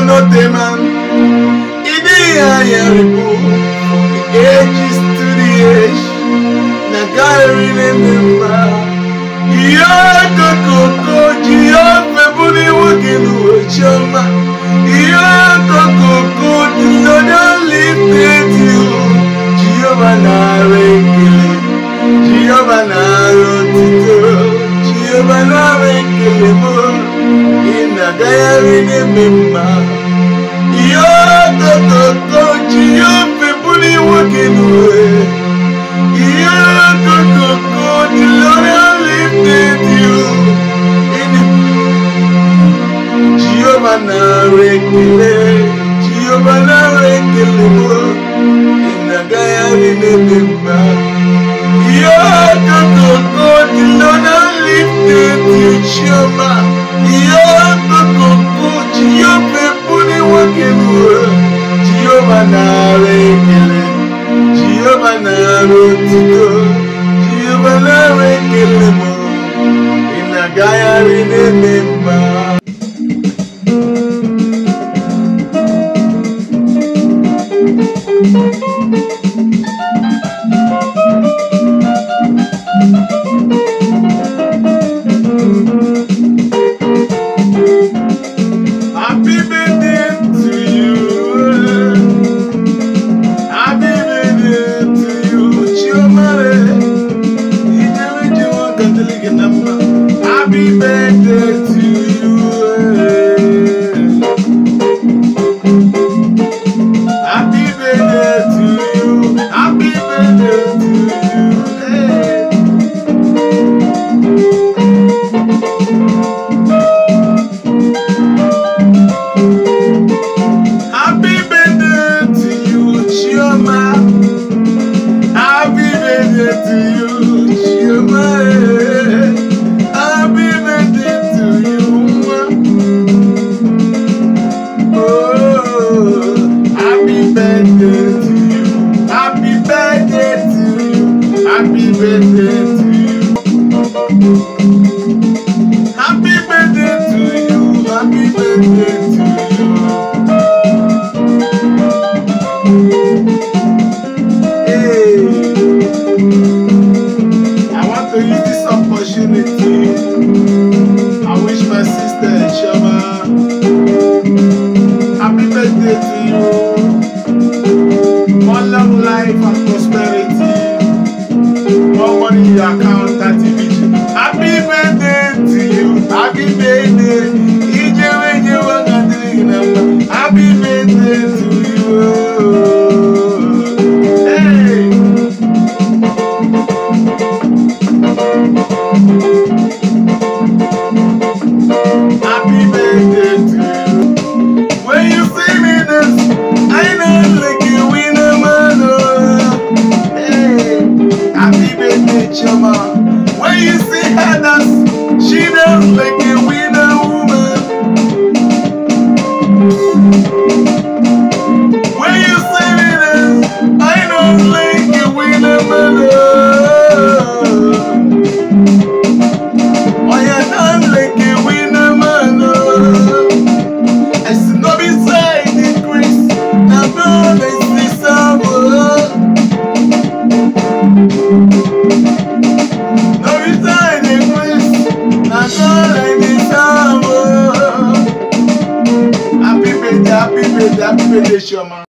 no man. Ages to the age, Nagari remember. Yoko Koko, Giope Buni Wokin Chioma. Yoko Koko, the Lord lifted you. Giovanna Rekele, Giovanna Rotito, Giovanna Rekele, in Nagari remember. Yoko Koko, Giope Buni Wokin away. Yoko Koko, the Lord lifted you. Giovanna Rekele, Giovanna Rekele, in Nagaya remember. Yoko Koko, the Lord lifted you, Chioma. Yoko Koko, Giope Buni Wokin away. Giovanna Rekele, Giovanna Rotito, Giovanna Rekele, in Nagaya remember. Happy birthday to you. Happy birthday to you, Chioma. Happy birthday to you. Happy birthday to you. Happy birthday to you. Happy birthday to you, Chioma. Happy birthday to you, Chioma. Happy birthday to you. Oh, happy birthday to you. Happy birthday to you. Happy birthday to you. Happy birthday to you. Happy birthday to you. Hey, I want to use this opportunity. I wish my sister Chioma happy birthday to you. More long life and prosperity. More money in your account, 30 vision. Happy birthday to you. Happy birthday. Happy birthday to you. Hey. Happy birthday to you. When you see me dance, I know like you win a man. Hey, happy birthday, Chioma. When you see her dance, she dance like you win a woman. When you see me dance, I know like you win a man. Oh, you dance like you win a man. I see no beside the Chris, now God is the summer. No beside the Chris, now God is the summer. Happy birthday, Chioma.